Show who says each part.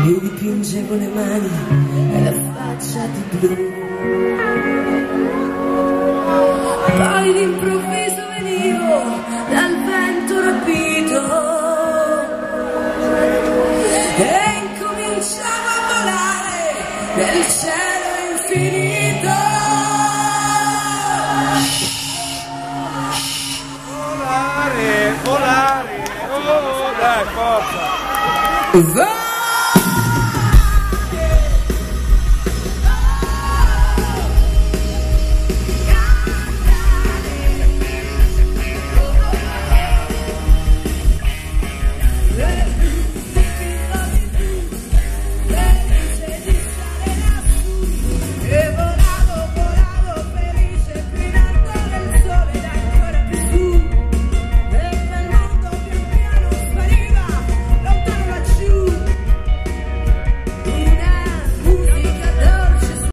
Speaker 1: mi dipingevo le mani e la faccia di blu. Poi d'improvviso venivo dal vento rapito e incominciavo a volare nel cielo infinito.
Speaker 2: Volare, volare, oh dai, forza!